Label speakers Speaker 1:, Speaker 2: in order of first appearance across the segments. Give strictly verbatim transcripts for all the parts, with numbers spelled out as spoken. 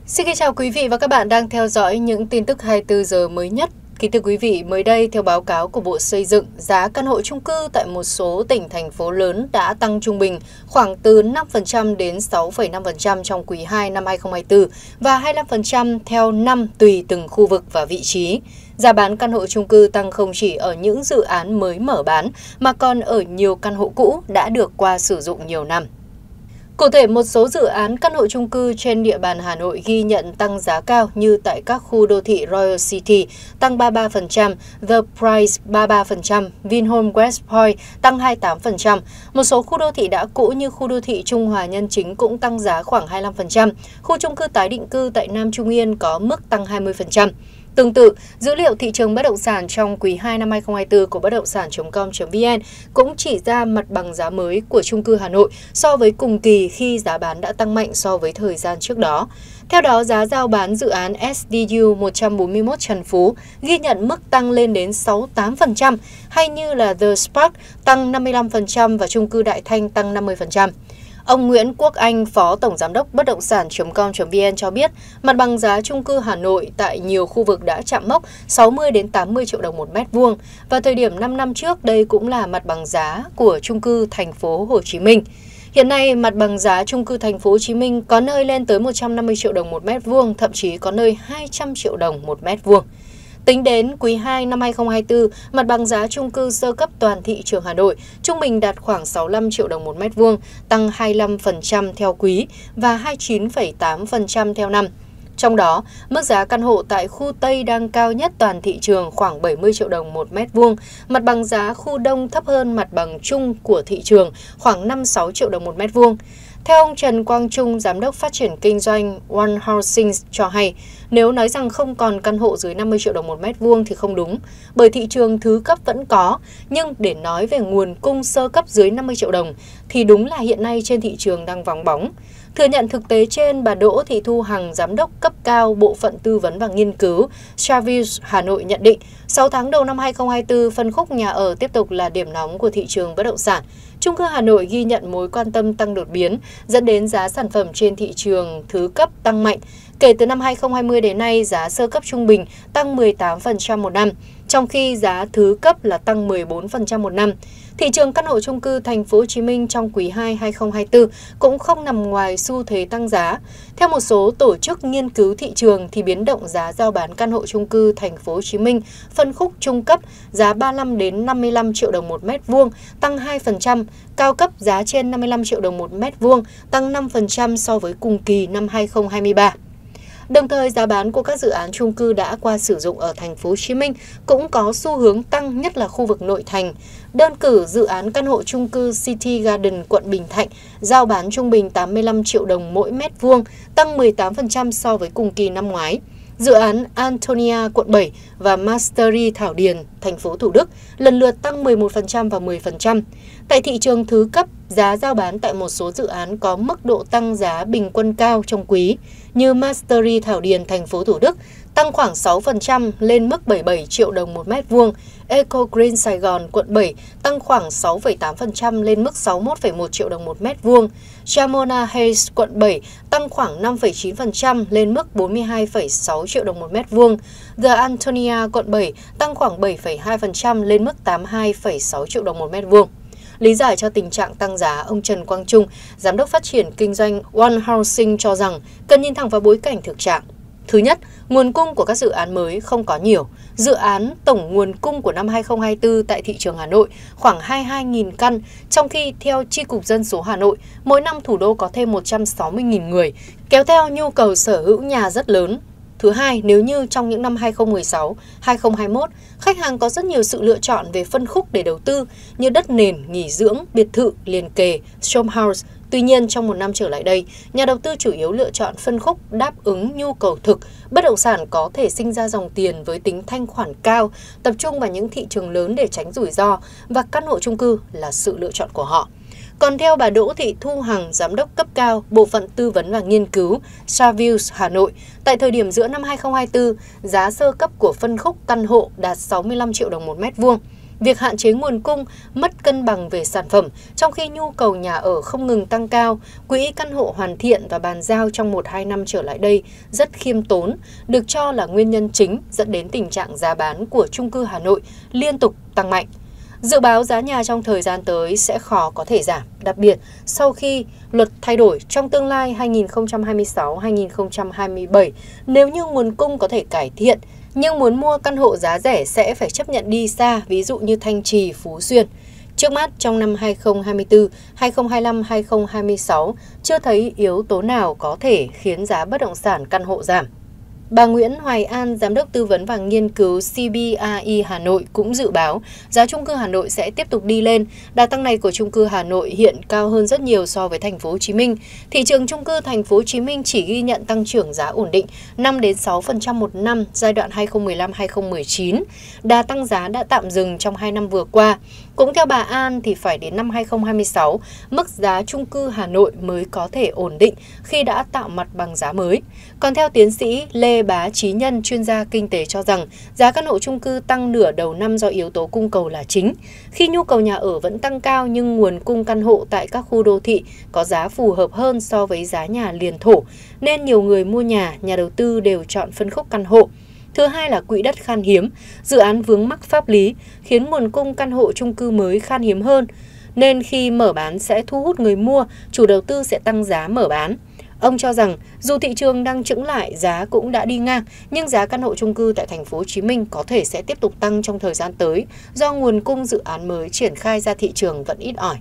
Speaker 1: Xin kính chào quý vị và các bạn đang theo dõi những tin tức hai mươi tư giờ mới nhất. Kính thưa quý vị, mới đây theo báo cáo của Bộ Xây dựng, giá căn hộ chung cư tại một số tỉnh thành phố lớn đã tăng trung bình khoảng từ năm phần trăm đến sáu phẩy năm phần trăm trong quý hai năm hai không hai tư và hai mươi lăm phần trăm theo năm tùy từng khu vực và vị trí. Giá bán căn hộ chung cư tăng không chỉ ở những dự án mới mở bán mà còn ở nhiều căn hộ cũ đã được qua sử dụng nhiều năm. Cụ thể, một số dự án căn hộ chung cư trên địa bàn Hà Nội ghi nhận tăng giá cao như tại các khu đô thị Royal City tăng ba mươi ba phần trăm, The Price ba mươi ba phần trăm, Vinhome West Point tăng hai mươi tám phần trăm. Một số khu đô thị đã cũ như khu đô thị Trung Hòa Nhân Chính cũng tăng giá khoảng hai mươi lăm phần trăm. Khu chung cư tái định cư tại Nam Trung Yên có mức tăng hai mươi phần trăm. Tương tự, dữ liệu thị trường bất động sản trong quý hai năm hai không hai tư của bất động sản chấm com chấm vn cũng chỉ ra mặt bằng giá mới của chung cư Hà Nội so với cùng kỳ khi giá bán đã tăng mạnh so với thời gian trước đó. Theo đó, giá rao bán dự án ét đê u một trăm bốn mươi mốt Trần Phú ghi nhận mức tăng lên đến sáu mươi tám phần trăm, hay như là The Spark tăng năm mươi lăm phần trăm và chung cư Đại Thanh tăng năm mươi phần trăm. Ông Nguyễn Quốc Anh, Phó Tổng Giám đốc bất động sản chấm com chấm vn cho biết, mặt bằng giá chung cư Hà Nội tại nhiều khu vực đã chạm mốc sáu mươi đến tám mươi triệu đồng một mét vuông và thời điểm năm năm trước đây cũng là mặt bằng giá của chung cư thành phố Hồ Chí Minh. Hiện nay, mặt bằng giá chung cư thành phố Hồ Chí Minh có nơi lên tới một trăm năm mươi triệu đồng một mét vuông, thậm chí có nơi hai trăm triệu đồng một mét vuông. Tính đến quý hai năm hai không hai tư, mặt bằng giá chung cư sơ cấp toàn thị trường Hà Nội trung bình đạt khoảng sáu mươi lăm triệu đồng một mét vuông, tăng hai mươi lăm phần trăm theo quý và hai mươi chín phẩy tám phần trăm theo năm. Trong đó, mức giá căn hộ tại khu Tây đang cao nhất toàn thị trường khoảng bảy mươi triệu đồng một mét vuông, mặt bằng giá khu Đông thấp hơn mặt bằng chung của thị trường khoảng năm mươi sáu triệu đồng một mét vuông. Theo ông Trần Quang Trung, Giám đốc Phát triển Kinh doanh One Housing cho hay, nếu nói rằng không còn căn hộ dưới năm mươi triệu đồng một mét vuông thì không đúng, bởi thị trường thứ cấp vẫn có, nhưng để nói về nguồn cung sơ cấp dưới năm mươi triệu đồng thì đúng là hiện nay trên thị trường đang vắng bóng. Thừa nhận thực tế trên, bà Đỗ Thị Thu Hằng, Giám đốc cấp cao Bộ phận Tư vấn và Nghiên cứu Savills Hà Nội nhận định, sáu tháng đầu năm hai không hai tư, phân khúc nhà ở tiếp tục là điểm nóng của thị trường bất động sản. Chung cư Hà Nội ghi nhận mối quan tâm tăng đột biến, dẫn đến giá sản phẩm trên thị trường thứ cấp tăng mạnh. Kể từ năm hai không hai không đến nay, giá sơ cấp trung bình tăng mười tám phần trăm một năm, trong khi giá thứ cấp là tăng mười bốn phần trăm một năm. Thị trường căn hộ chung cư thành phố Hồ Chí Minh trong quý hai hai không hai tư cũng không nằm ngoài xu thế tăng giá. Theo một số tổ chức nghiên cứu thị trường thì biến động giá rao bán căn hộ chung cư thành phố Hồ Chí Minh phân khúc trung cấp giá ba mươi lăm đến năm mươi lăm triệu đồng một mét vuông tăng hai phần trăm, cao cấp giá trên năm mươi lăm triệu đồng một mét vuông tăng năm phần trăm so với cùng kỳ năm hai không hai ba. Đồng thời, giá bán của các dự án chung cư đã qua sử dụng ở thành phố Hồ Chí Minh cũng có xu hướng tăng, nhất là khu vực nội thành. Đơn cử dự án căn hộ chung cư City Garden quận Bình Thạnh rao bán trung bình tám mươi lăm triệu đồng mỗi mét vuông, tăng mười tám phần trăm so với cùng kỳ năm ngoái. Dự án Antonia quận bảy và Mastery Thảo Điền thành phố Thủ Đức lần lượt tăng mười một phần trăm và mười phần trăm. Tại thị trường thứ cấp, giá rao bán tại một số dự án có mức độ tăng giá bình quân cao trong quý, như Mastery Thảo Điền thành phố Thủ Đức tăng khoảng sáu phần trăm lên mức bảy mươi bảy triệu đồng một mét vuông, Eco Green Sài Gòn quận bảy tăng khoảng sáu phẩy tám phần trăm lên mức sáu mươi mốt phẩy một triệu đồng một mét vuông, Jamona Heights quận bảy tăng khoảng năm phẩy chín phần trăm lên mức bốn mươi hai phẩy sáu triệu đồng một mét vuông, The Antonia quận bảy tăng khoảng bảy phẩy hai phần trăm lên mức tám mươi hai phẩy sáu triệu đồng một mét vuông. Lý giải cho tình trạng tăng giá, ông Trần Quang Trung, Giám đốc Phát triển Kinh doanh One Housing cho rằng cần nhìn thẳng vào bối cảnh thực trạng. Thứ nhất, nguồn cung của các dự án mới không có nhiều. Dự án tổng nguồn cung của năm hai không hai tư tại thị trường Hà Nội khoảng hai mươi hai nghìn căn, trong khi theo Chi cục Dân số Hà Nội, mỗi năm thủ đô có thêm một trăm sáu mươi nghìn người, kéo theo nhu cầu sở hữu nhà rất lớn. Thứ hai, nếu như trong những năm hai không một sáu, hai không hai mốt, khách hàng có rất nhiều sự lựa chọn về phân khúc để đầu tư như đất nền, nghỉ dưỡng, biệt thự, liền kề, showhouse house. Tuy nhiên, trong một năm trở lại đây, nhà đầu tư chủ yếu lựa chọn phân khúc đáp ứng nhu cầu thực, bất động sản có thể sinh ra dòng tiền với tính thanh khoản cao, tập trung vào những thị trường lớn để tránh rủi ro, và căn hộ chung cư là sự lựa chọn của họ. Còn theo bà Đỗ Thị Thu Hằng, Giám đốc cấp cao Bộ phận Tư vấn và Nghiên cứu Savills Hà Nội, tại thời điểm giữa năm hai không hai tư, giá sơ cấp của phân khúc căn hộ đạt sáu mươi lăm triệu đồng một mét vuông. Việc hạn chế nguồn cung, mất cân bằng về sản phẩm, trong khi nhu cầu nhà ở không ngừng tăng cao, quỹ căn hộ hoàn thiện và bàn giao trong một hai năm trở lại đây rất khiêm tốn, được cho là nguyên nhân chính dẫn đến tình trạng giá bán của chung cư Hà Nội liên tục tăng mạnh. Dự báo giá nhà trong thời gian tới sẽ khó có thể giảm, đặc biệt sau khi luật thay đổi trong tương lai hai nghìn không trăm hai mươi sáu đến hai nghìn không trăm hai mươi bảy, nếu như nguồn cung có thể cải thiện, nhưng muốn mua căn hộ giá rẻ sẽ phải chấp nhận đi xa, ví dụ như Thanh Trì, Phú Xuyên. Trước mắt trong năm hai nghìn không trăm hai mươi tư, hai nghìn không trăm hai mươi lăm, hai nghìn không trăm hai mươi sáu chưa thấy yếu tố nào có thể khiến giá bất động sản căn hộ giảm. Bà Nguyễn Hoài An, Giám đốc tư vấn và nghiên cứu xê bê rờ e Hà Nội cũng dự báo giá chung cư Hà Nội sẽ tiếp tục đi lên. Đà tăng này của chung cư Hà Nội hiện cao hơn rất nhiều so với thành phố Hồ Chí Minh. Thị trường chung cư thành phố Hồ Chí Minh chỉ ghi nhận tăng trưởng giá ổn định năm đến sáu phần trăm một năm giai đoạn hai nghìn không trăm mười lăm đến hai nghìn không trăm mười chín. Đà tăng giá đã tạm dừng trong hai năm vừa qua. Cũng theo bà An thì phải đến năm hai nghìn không trăm hai mươi sáu, mức giá chung cư Hà Nội mới có thể ổn định khi đã tạo mặt bằng giá mới. Còn theo tiến sĩ Lê Bá Trí Nhân, chuyên gia kinh tế cho rằng giá căn hộ chung cư tăng nửa đầu năm do yếu tố cung cầu là chính. Khi nhu cầu nhà ở vẫn tăng cao nhưng nguồn cung căn hộ tại các khu đô thị có giá phù hợp hơn so với giá nhà liền thổ, nên nhiều người mua nhà, nhà đầu tư đều chọn phân khúc căn hộ. Thứ hai là quỹ đất khan hiếm, dự án vướng mắc pháp lý khiến nguồn cung căn hộ chung cư mới khan hiếm hơn, nên khi mở bán sẽ thu hút người mua, chủ đầu tư sẽ tăng giá mở bán. Ông cho rằng dù thị trường đang chững lại, giá cũng đã đi ngang, nhưng giá căn hộ chung cư tại thành phố Hồ Chí Minh có thể sẽ tiếp tục tăng trong thời gian tới do nguồn cung dự án mới triển khai ra thị trường vẫn ít ỏi.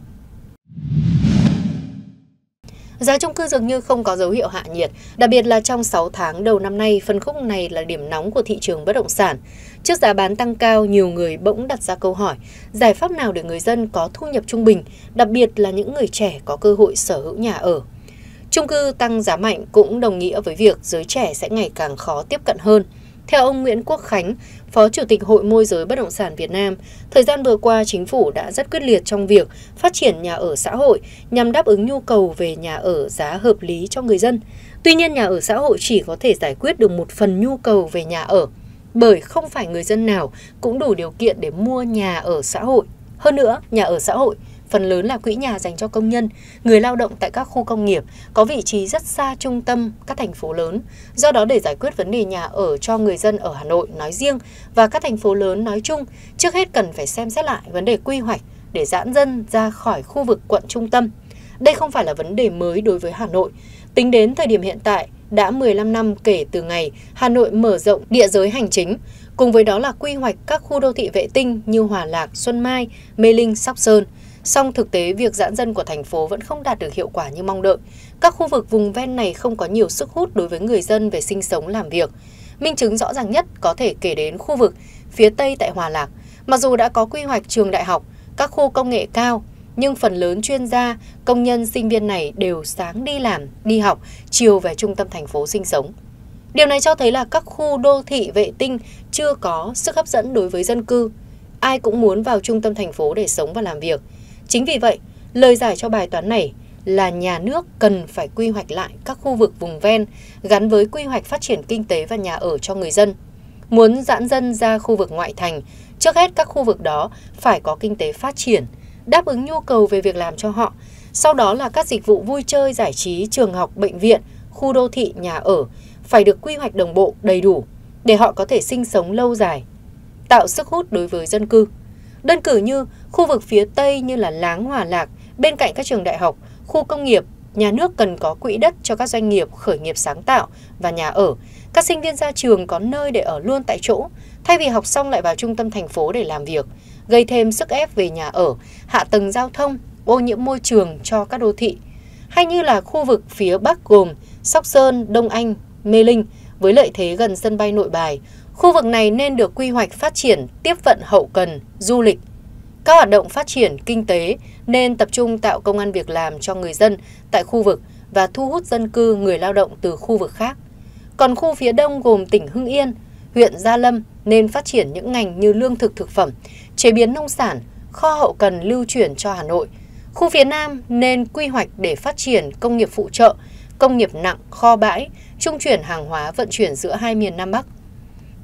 Speaker 1: Giá chung cư dường như không có dấu hiệu hạ nhiệt, đặc biệt là trong sáu tháng đầu năm nay, phân khúc này là điểm nóng của thị trường bất động sản. Trước giá bán tăng cao, nhiều người bỗng đặt ra câu hỏi, giải pháp nào để người dân có thu nhập trung bình, đặc biệt là những người trẻ có cơ hội sở hữu nhà ở. Chung cư tăng giá mạnh cũng đồng nghĩa với việc giới trẻ sẽ ngày càng khó tiếp cận hơn. Theo ông Nguyễn Quốc Khánh, Phó Chủ tịch Hội Môi giới Bất động sản Việt Nam, thời gian vừa qua chính phủ đã rất quyết liệt trong việc phát triển nhà ở xã hội nhằm đáp ứng nhu cầu về nhà ở giá hợp lý cho người dân. Tuy nhiên, nhà ở xã hội chỉ có thể giải quyết được một phần nhu cầu về nhà ở, bởi không phải người dân nào cũng đủ điều kiện để mua nhà ở xã hội. Hơn nữa, nhà ở xã hội phần lớn là quỹ nhà dành cho công nhân, người lao động tại các khu công nghiệp, có vị trí rất xa trung tâm các thành phố lớn. Do đó, để giải quyết vấn đề nhà ở cho người dân ở Hà Nội nói riêng và các thành phố lớn nói chung, trước hết cần phải xem xét lại vấn đề quy hoạch để giãn dân ra khỏi khu vực quận trung tâm. Đây không phải là vấn đề mới đối với Hà Nội. Tính đến thời điểm hiện tại, đã mười lăm năm kể từ ngày Hà Nội mở rộng địa giới hành chính, cùng với đó là quy hoạch các khu đô thị vệ tinh như Hòa Lạc, Xuân Mai, Mê Linh, Sóc Sơn. Song thực tế, việc giãn dân của thành phố vẫn không đạt được hiệu quả như mong đợi. Các khu vực vùng ven này không có nhiều sức hút đối với người dân về sinh sống làm việc. Minh chứng rõ ràng nhất có thể kể đến khu vực phía Tây tại Hòa Lạc. Mặc dù đã có quy hoạch trường đại học, các khu công nghệ cao, nhưng phần lớn chuyên gia, công nhân, sinh viên này đều sáng đi làm, đi học, chiều về trung tâm thành phố sinh sống. Điều này cho thấy là các khu đô thị vệ tinh chưa có sức hấp dẫn đối với dân cư. Ai cũng muốn vào trung tâm thành phố để sống và làm việc. Chính vì vậy, lời giải cho bài toán này là nhà nước cần phải quy hoạch lại các khu vực vùng ven gắn với quy hoạch phát triển kinh tế và nhà ở cho người dân. Muốn giãn dân ra khu vực ngoại thành, trước hết các khu vực đó phải có kinh tế phát triển, đáp ứng nhu cầu về việc làm cho họ. Sau đó là các dịch vụ vui chơi, giải trí, trường học, bệnh viện, khu đô thị, nhà ở phải được quy hoạch đồng bộ, đầy đủ để họ có thể sinh sống lâu dài, tạo sức hút đối với dân cư. Đơn cử như khu vực phía Tây như là Láng, Hòa Lạc, bên cạnh các trường đại học, khu công nghiệp, nhà nước cần có quỹ đất cho các doanh nghiệp khởi nghiệp sáng tạo và nhà ở. Các sinh viên ra trường có nơi để ở luôn tại chỗ, thay vì học xong lại vào trung tâm thành phố để làm việc, gây thêm sức ép về nhà ở, hạ tầng giao thông, ô nhiễm môi trường cho các đô thị. Hay như là khu vực phía Bắc gồm Sóc Sơn, Đông Anh, Mê Linh với lợi thế gần sân bay Nội Bài. Khu vực này nên được quy hoạch phát triển tiếp vận hậu cần, du lịch. Các hoạt động phát triển kinh tế nên tập trung tạo công ăn việc làm cho người dân tại khu vực và thu hút dân cư, người lao động từ khu vực khác. Còn khu phía Đông gồm tỉnh Hưng Yên, huyện Gia Lâm nên phát triển những ngành như lương thực thực phẩm, chế biến nông sản, kho hậu cần lưu chuyển cho Hà Nội. Khu phía Nam nên quy hoạch để phát triển công nghiệp phụ trợ, công nghiệp nặng, kho bãi, trung chuyển hàng hóa vận chuyển giữa hai miền Nam Bắc.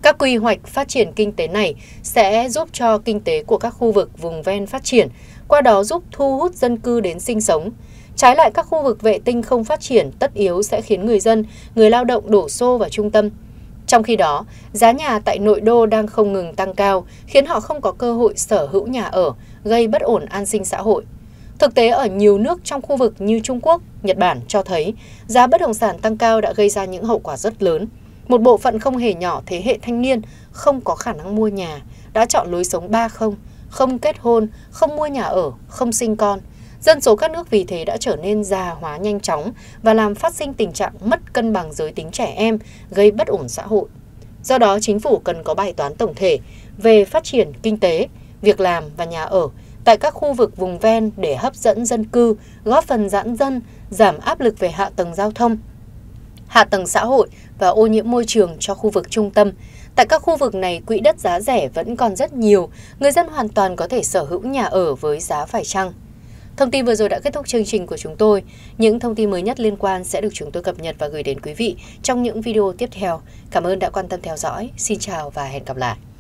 Speaker 1: Các quy hoạch phát triển kinh tế này sẽ giúp cho kinh tế của các khu vực vùng ven phát triển, qua đó giúp thu hút dân cư đến sinh sống. Trái lại, các khu vực vệ tinh không phát triển tất yếu sẽ khiến người dân, người lao động đổ xô vào trung tâm. Trong khi đó, giá nhà tại nội đô đang không ngừng tăng cao, khiến họ không có cơ hội sở hữu nhà ở, gây bất ổn an sinh xã hội. Thực tế ở nhiều nước trong khu vực như Trung Quốc, Nhật Bản cho thấy giá bất động sản tăng cao đã gây ra những hậu quả rất lớn. Một bộ phận không hề nhỏ thế hệ thanh niên không có khả năng mua nhà, đã chọn lối sống ba không, không kết hôn, không mua nhà ở, không sinh con. Dân số các nước vì thế đã trở nên già hóa nhanh chóng và làm phát sinh tình trạng mất cân bằng giới tính trẻ em, gây bất ổn xã hội. Do đó, chính phủ cần có bài toán tổng thể về phát triển kinh tế, việc làm và nhà ở tại các khu vực vùng ven để hấp dẫn dân cư, góp phần giãn dân, giảm áp lực về hạ tầng giao thông, hạ tầng xã hội và ô nhiễm môi trường cho khu vực trung tâm. Tại các khu vực này, quỹ đất giá rẻ vẫn còn rất nhiều, người dân hoàn toàn có thể sở hữu nhà ở với giá phải chăng. Thông tin vừa rồi đã kết thúc chương trình của chúng tôi. Những thông tin mới nhất liên quan sẽ được chúng tôi cập nhật và gửi đến quý vị trong những video tiếp theo. Cảm ơn đã quan tâm theo dõi. Xin chào và hẹn gặp lại.